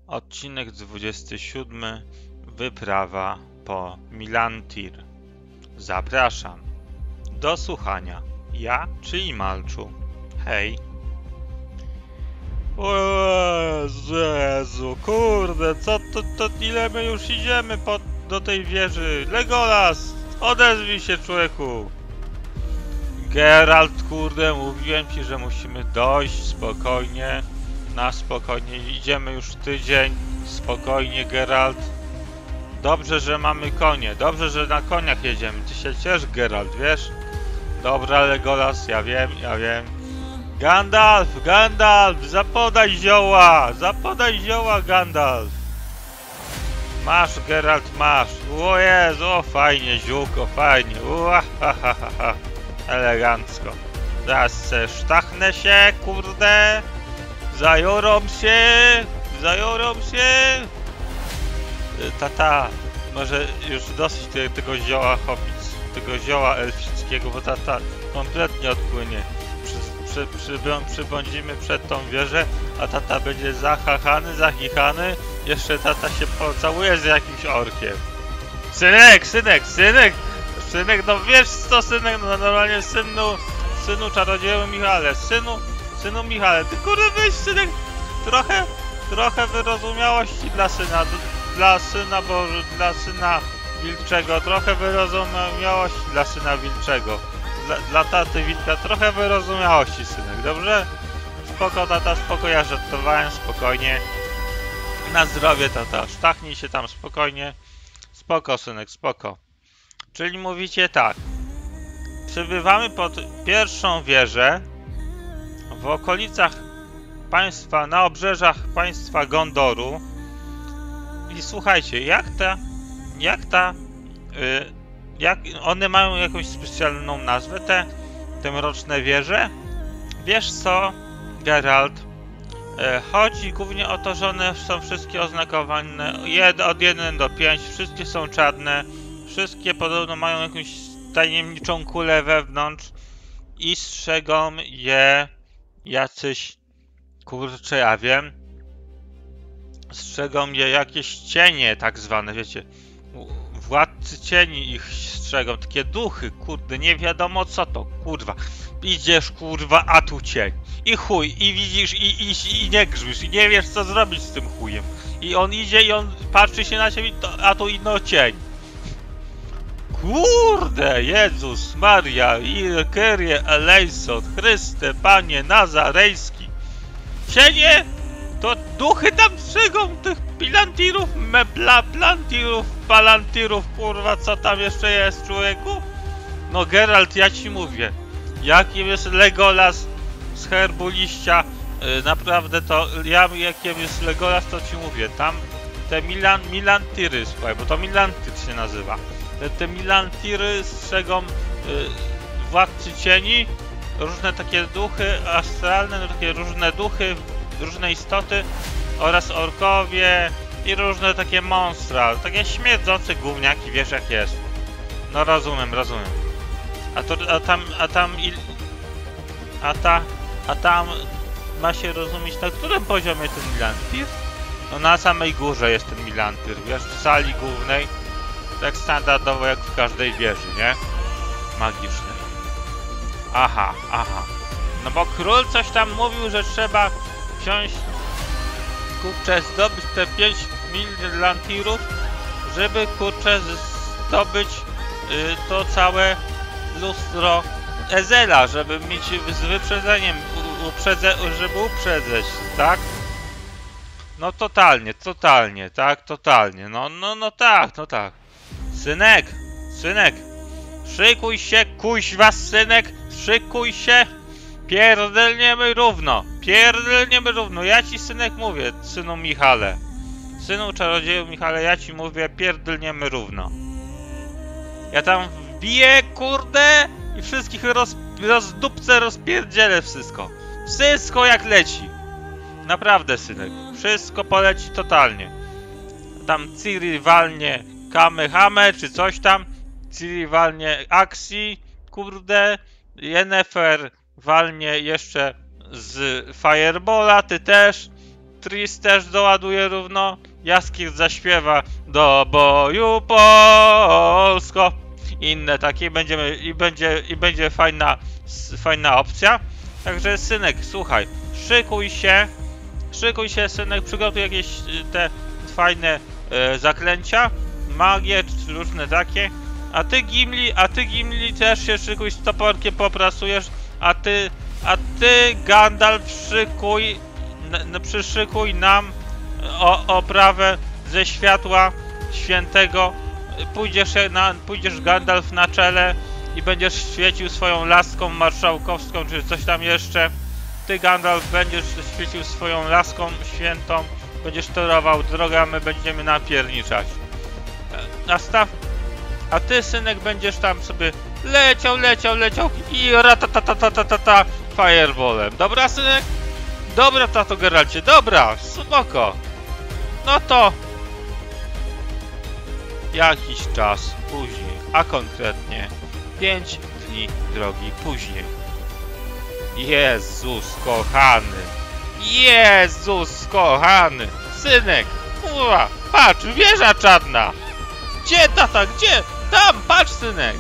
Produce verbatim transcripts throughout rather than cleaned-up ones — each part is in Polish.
Odcinek dwudziesty siódmy. Wyprawa po Milantir. Zapraszam do słuchania. Ja czy Imalczu? Hej. O Jezu, kurde, co to, to ile my już idziemy po, do tej wieży? Legolas, odezwij się, człowieku. Geralt, kurde, mówiłem ci, że musimy dojść spokojnie. Na spokojnie, idziemy już tydzień. Spokojnie, Geralt. Dobrze, że mamy konie. Dobrze, że na koniach jedziemy. Ty się ciesz, Geralt, wiesz? Dobra, Legolas, ja wiem, ja wiem. Gandalf, Gandalf, zapodaj zioła! Zapodaj zioła, Gandalf! Masz, Geralt, masz. O Jezu, o fajnie, ziółko, fajnie. Ua, ha, ha, ha, ha. Elegancko. Zaraz se sztachnę się, kurde. Zajorą się, zajorą się. Tata, może już dosyć te, tego zioła hobic, tego zioła elfickiego, bo tata kompletnie odpłynie. Przy, przy, przy, przybądzimy przed tą wieżę, a tata będzie zachachany, zachichany. Jeszcze tata się pocałuje z jakimś orkiem. Synek, synek, synek! Synek, no wiesz co, synek, no normalnie synu, synu czarodzieju Michale, synu, synu Michale, ty kurde weź, synek, trochę, trochę wyrozumiałości dla syna, dla syna, bo dla syna wilczego, trochę wyrozumiałości dla syna wilczego, dla, dla taty wilka, trochę wyrozumiałości, synek, dobrze? Spoko, tata, spoko, ja żartowałem, spokojnie, na zdrowie, tata, sztachnij się tam spokojnie, spoko, synek, spoko. Czyli mówicie tak, przybywamy pod pierwszą wieżę w okolicach państwa, na obrzeżach państwa Gondoru i słuchajcie, jak ta, jak ta, yy, jak one mają jakąś specjalną nazwę, te, te mroczne wieże? Wiesz co, Geralt, yy, chodzi głównie o to, że one są wszystkie oznakowane jed, od jeden do pięć, wszystkie są czarne. Wszystkie podobno mają jakąś tajemniczą kulę wewnątrz i strzegą je jacyś, kurczę, ja wiem, strzegą je jakieś cienie tak zwane, wiecie, władcy cieni ich strzegą, takie duchy, kurde, nie wiadomo co to, kurwa, idziesz, kurwa, a tu cień i chuj, i widzisz, i, i, i nie grzmisz, i nie wiesz co zrobić z tym chujem i on idzie i on patrzy się na ciebie, a tu inno cień. Kurde, Jezus Maria, Kyrie eleison, Chryste, Panie Nazarejski. Cienie, to duchy tam strzegą tych pilantirów, mebla, plantirów, palantirów, kurwa, co tam jeszcze jest, człowieku? No Geralt, ja ci mówię, jakim jest Legolas z herbu liścia, yy, naprawdę to, ja jakim jest Legolas, to ci mówię, tam te Milan, Milantiry, słuchaj, bo to Milantyr się nazywa. Te, te Milantiry strzegą y, władcy cieni, różne takie duchy astralne, takie różne duchy, różne istoty oraz orkowie i różne takie monstra, takie śmierdzące gówniaki, wiesz jak jest. No rozumiem, rozumiem. A to, a tam, a tam, il, a ta, a tam ma się rozumieć, na którym poziomie ten Milantir? No na samej górze jest ten Milantir, wiesz, w sali głównej. Tak standardowo jak w każdej wieży, nie? Magicznej. Aha, aha. No bo król coś tam mówił, że trzeba wziąć, kurczę, zdobyć te pięć milantirów, żeby, kurczę, zdobyć y, to całe lustro Ezela, żeby mieć z wyprzedzeniem, uprzedze, żeby uprzedzać, tak? No totalnie, totalnie, tak? Totalnie. No, no, no tak, no tak. Synek, synek, szykuj się, kuźwa, synek, szykuj się, pierdolniemy równo, pierdolniemy równo, ja ci, synek, mówię, synu Michale, synu czarodzieju Michale, ja ci mówię, pierdolniemy równo. Ja tam wbiję, kurde, i wszystkich roz, rozdupcę, rozpierdzielę wszystko, wszystko jak leci, naprawdę, synek, wszystko poleci totalnie, tam Ciri walnie Kamehame czy coś tam, Ciri walnie Axi, kurde, Yennefer walnie jeszcze z Firebola, ty też, Tris też doładuje równo. Jaskier zaśpiewa do boju Polsko. Inne takie będziemy i będzie i będzie fajna fajna opcja. Także synek, słuchaj, szykuj się. Szykuj się, synek, przygotuj jakieś te fajne e, zaklęcia, magię czy różne takie. A ty Gimli, a ty Gimli też się szykuj, z toporkiem popracujesz, a ty, a ty Gandalf szykuj, n, przyszykuj nam o, oprawę ze światła świętego. Pójdziesz, na, pójdziesz Gandalf na czele i będziesz świecił swoją laską marszałkowską, czy coś tam jeszcze. Ty Gandalf będziesz świecił swoją laską świętą, będziesz torował drogę, a my będziemy napierniczać. A staw... A ty, synek, będziesz tam sobie leciał, leciał, leciał i ratatatatata fireballem. Dobra, synek? Dobra, tato Geralcie, dobra, spoko. No to... jakiś czas później, a konkretnie pięć dni drogi później. Jezus kochany! Jezus kochany! Synek! Kurwa! Patrz! Wieża czarna! Gdzie tata? Gdzie? Tam! Patrz, synek!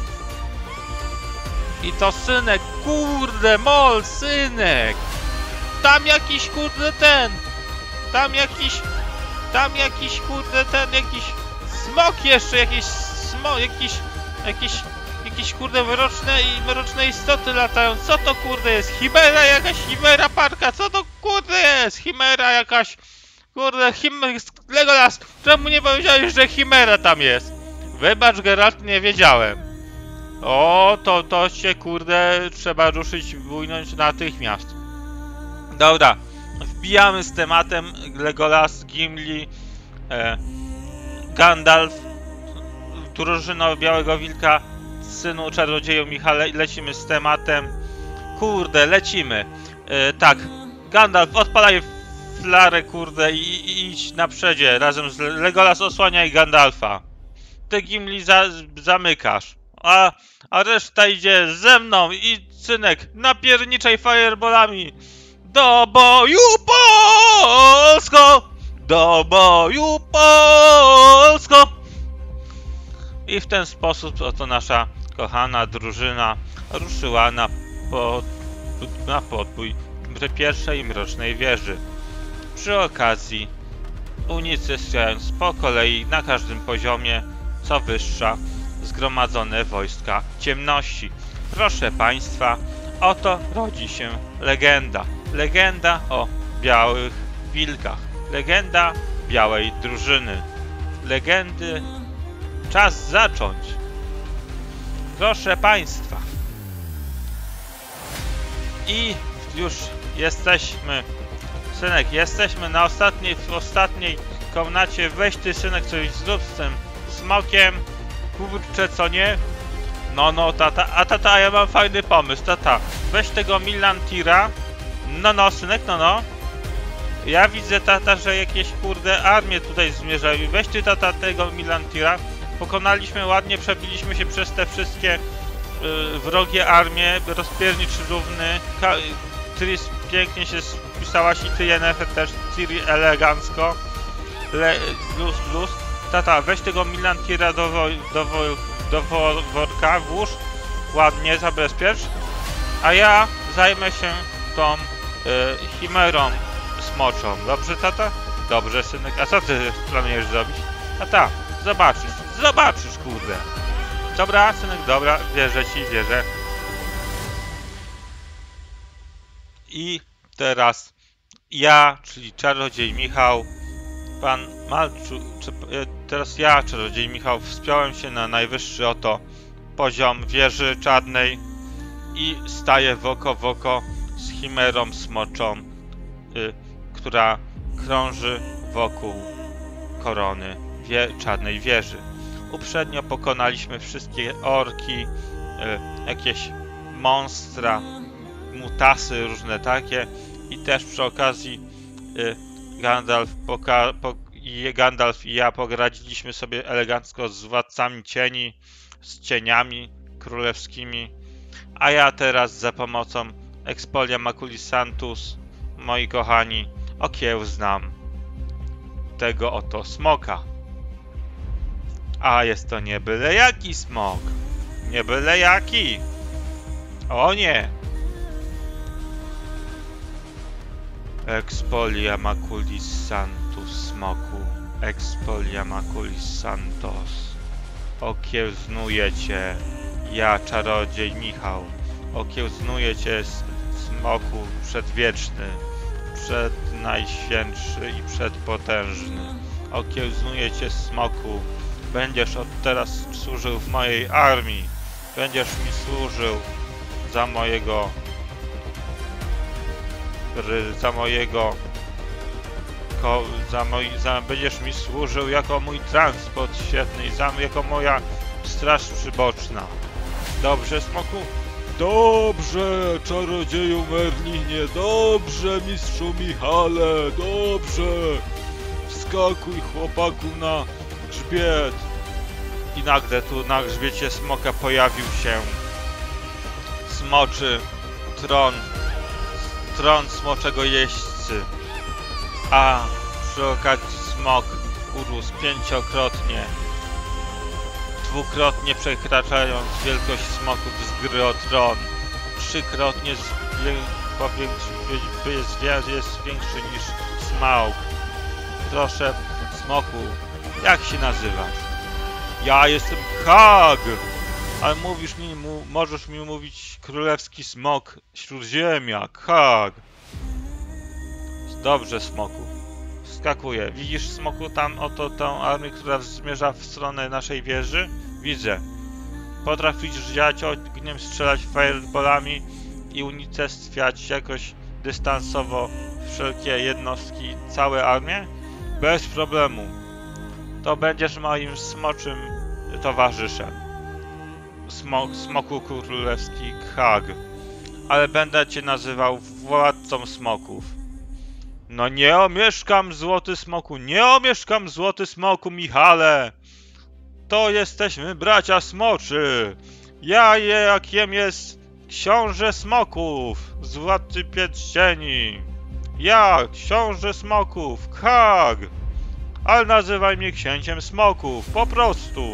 I to synek! Kurde mol! Synek! Tam jakiś kurde ten! Tam jakiś... Tam jakiś kurde ten... Jakiś... Smok jeszcze! Jakiś... Smok... Jakiś... Jakiś... Jakieś kurde mroczne i mroczne istoty latają. Co to kurde jest? Chimera jakaś, chimera parka. Co to kurde jest? Chimera jakaś. Kurde, chim... Legolas, czemu nie powiedziałeś, że chimera tam jest? Wybacz, Geralt, nie wiedziałem. O, to, to się kurde trzeba ruszyć, bujnąć natychmiast. Dobra, wbijamy z tematem. Legolas, Gimli, e, Gandalf, drużyna Białego Wilka, synu czarodzieju Michale, i lecimy z tematem. Kurde, lecimy. E, tak, Gandalf, odpalaj flarę, kurde, i, i idź na przedzie razem z Legolas, osłaniaj Gandalfa. Ty, Gimli, za, zamykasz. A, a reszta idzie ze mną i synek, napierniczaj fireballami. Do boju Polsko! Do boju Polsko! I w ten sposób oto nasza kochana drużyna ruszyła na, pod, na podbój pierwszej mrocznej wieży. Przy okazji unicestwiając po kolei na każdym poziomie, co wyższa, zgromadzone wojska ciemności. Proszę Państwa, oto rodzi się legenda. Legenda o białych wilkach. Legenda białej drużyny. Legendy... Czas zacząć. Proszę Państwa. I już jesteśmy. Synek, jesteśmy na ostatniej, w ostatniej komnacie. Weź ty, synek, coś zrób z tym smokiem. Kurczę, co nie? No, no, tata. A tata, ja mam fajny pomysł, tata. Weź tego Milantira. No, no, synek, no, no. Ja widzę, tata, że jakieś kurde armie tutaj zmierzają. Weź ty, tata, tego Milantira. Pokonaliśmy ładnie, przebiliśmy się przez te wszystkie y, wrogie armie. Rozpiernicz równy. Tris pięknie się spisałaś i ty, Yennefer, też. Ciri elegancko. Le, luz, luz. Tata, weź tego Milantira do, wo, do, wo, do wo, worka, włóż. Ładnie, zabezpiecz. A ja zajmę się tą y, chimerą smoczą. Dobrze, tata? Dobrze, synek. A co ty planujesz zrobić? Tata, zobaczysz. Zobaczysz, kurde. Dobra, synek, dobra. Wierzę ci, wierzę. I teraz ja, czyli czarodziej Michał, pan Malczu, czy, teraz ja, czarodziej Michał, wspiąłem się na najwyższy oto poziom wieży czarnej i staję w oko w oko z chimerą smoczą, y, która krąży wokół korony wie, czarnej wieży. Uprzednio pokonaliśmy wszystkie orki, y, jakieś monstra, mutasy różne takie i też przy okazji y, Gandalf, poka po i Gandalf i ja pogradziliśmy sobie elegancko z władcami cieni, z cieniami królewskimi, a ja teraz za pomocą Expolia Maculi Santus, moi kochani, okiełznam tego oto smoka. A jest to nie byle jaki smok. Nie byle jaki. O nie. Expolia maculis santus smoku. Expolia maculis santos. Okiełznuję cię, ja czarodziej Michał. Okiełznuję cię, smoku przedwieczny, przednajświętszy i przedpotężny. Okiełznuję cię, smoku. Będziesz od teraz służył w mojej armii. Będziesz mi służył za mojego... za mojego... Ko, za moi, za, będziesz mi służył jako mój transport świetny, za, jako moja straż przyboczna. Dobrze, smoku? Dobrze, czarodzieju Merlinie, dobrze, mistrzu Michale, dobrze. Wskakuj, chłopaku, na grzbiet. I nagle tu na grzbiecie smoka pojawił się smoczy tron, tron smoczego jeźdźcy. A przy okazji smok urósł pięciokrotnie, dwukrotnie przekraczając wielkość smoków z gry o tron, trzykrotnie jest, jest większy niż smaug. Proszę, smoku, jak się nazywasz? Ja jestem Hag, ale mówisz mi, mu, możesz mi mówić królewski smok śródziemia, Hag. Dobrze, smoku. Wskakuję. Widzisz, smoku, tam oto tę armię, która zmierza w stronę naszej wieży? Widzę. Potrafisz działać ogniem, strzelać fireballami i unicestwiać jakoś dystansowo wszelkie jednostki, całe armię? Bez problemu. To będziesz moim smoczym towarzyszem. Smok, smoku królewski Hag. Ale będę cię nazywał władcą smoków. No nie omieszkam, złoty smoku, nie omieszkam, złoty smoku Michale! To jesteśmy bracia smoczy! Ja jakiem jest książę smoków, złoty pierścieni! Ja, książę smoków, Hag! Ale nazywaj mnie księciem smoków, po prostu!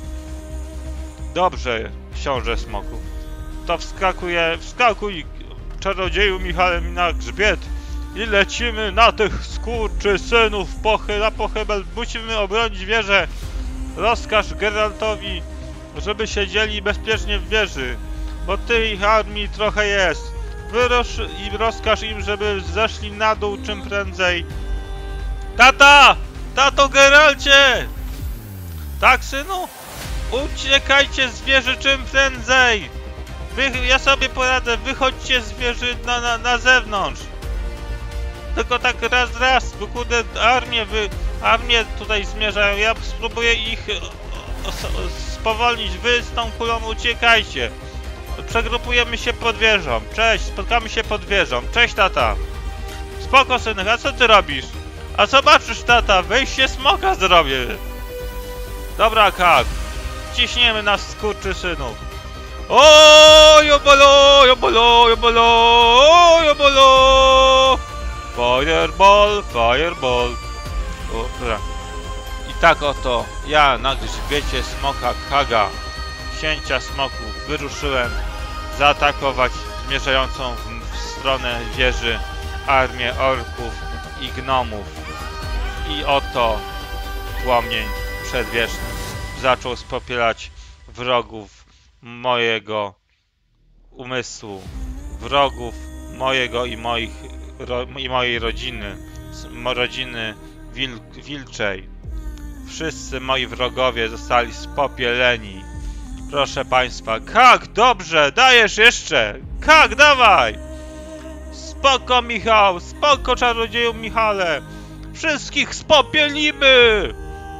Dobrze, książę smoków. To wskakuje, wskakuj, czarodzieju Michale, mi na grzbiet! I lecimy na tych skurczysynów pochy, na pochybel. Musimy obronić wieżę. Rozkaż Geraltowi, żeby siedzieli bezpiecznie w wieży, bo tej armii trochę jest. Wyrusz i rozkaż im, żeby zeszli na dół czym prędzej. Tata! Tato Geralcie! Tak, synu? Uciekajcie z wieży czym prędzej! Wy, ja sobie poradzę, wychodźcie z wieży na, na, na zewnątrz. Tylko tak raz, raz, bo kurde, armię, wy, armię tutaj zmierzają, ja spróbuję ich o, o, spowolnić, wy z tą kulą uciekajcie. Przegrupujemy się pod wieżą, cześć, spotkamy się pod wieżą, cześć tata. Spoko synek, a co ty robisz? A zobaczysz tata, wejście smoka zrobię. Dobra Hag, ciśniemy na skurczysynów. O, jobolo, jobolo, jobolo, o, jobolo. Fireball, fireball. O, dobra. I tak oto ja na grzbiecie smoka Haga, księcia smoków, wyruszyłem zaatakować zmierzającą w, w stronę wieży armię orków i gnomów. I oto płomień przedwieczny zaczął spopielać wrogów mojego umysłu, wrogów mojego i moich ro, i mojej rodziny, rodziny wil, wilczej. Wszyscy moi wrogowie zostali spopieleni. Proszę państwa, Hag, dobrze, dajesz jeszcze! Hag, dawaj! Spoko Michał, spoko czarodzieju Michale! Wszystkich spopielimy!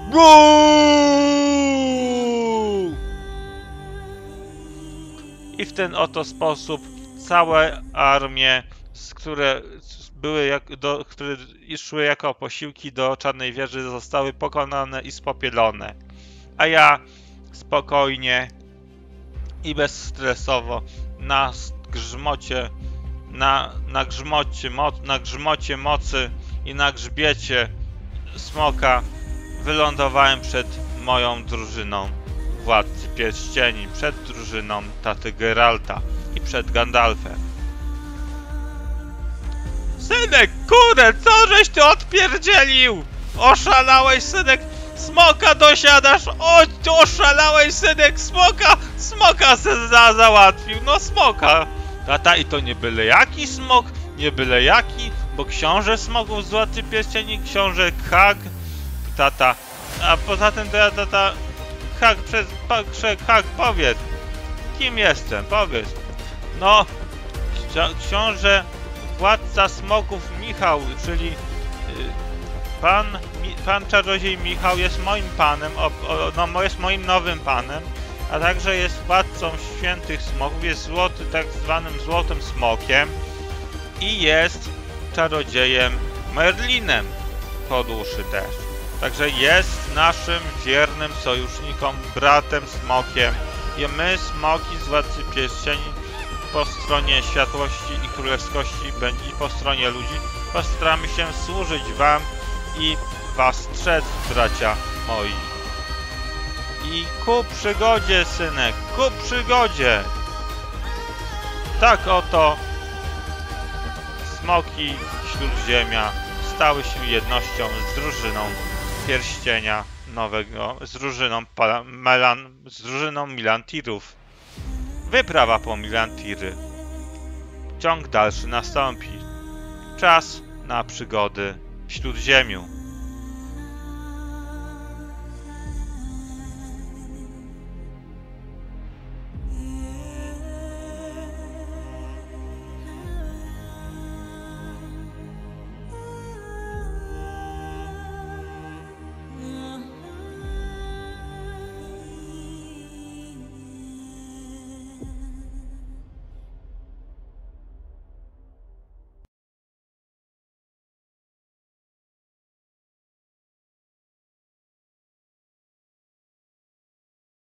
Buu! I w ten oto sposób całe armie, które były jak, do, które szły jako posiłki do Czarnej Wieży, zostały pokonane i spopielone. A ja spokojnie i bezstresowo na grzmocie, na, na grzmocie, mo, na grzmocie mocy i na grzbiecie smoka wylądowałem przed moją drużyną Władcy Pierścieni, przed drużyną taty Geralta i przed Gandalfem. Synek, kurde, co żeś ty odpierdzielił? Oszalałeś, synek, smoka dosiadasz, o, ty oszalałeś, synek, smoka, smoka se za załatwił, no smoka. Tata, i to nie byle jaki smok, nie byle jaki, bo książę smoków z Władcy Pierścieni, książę Hag, tata, a poza tym to ja, tata, Hag, przez, Hag, powiedz, kim jestem, powiedz. No, książę Władca Smoków Michał, czyli y, pan, mi, pan czarodziej Michał jest moim panem, o, o, no, jest moim nowym panem, a także jest władcą świętych smoków, jest złoty, tak zwanym złotym smokiem i jest czarodziejem Merlinem po duszy też. Także jest naszym wiernym sojusznikom, bratem smokiem i my, smoki z Władcy Pierścieni, po stronie światłości i królewskości, będzie po stronie ludzi, postaramy się służyć wam i was strzec, bracia moi. I ku przygodzie, synek, ku przygodzie! Tak oto smoki Śródziemia stały się jednością z drużyną Pierścienia Nowego, z drużyną Melan, z drużyną Milantirów. Wyprawa po Milantiry. Ciąg dalszy nastąpi. Czas na przygody w Śródziemiu.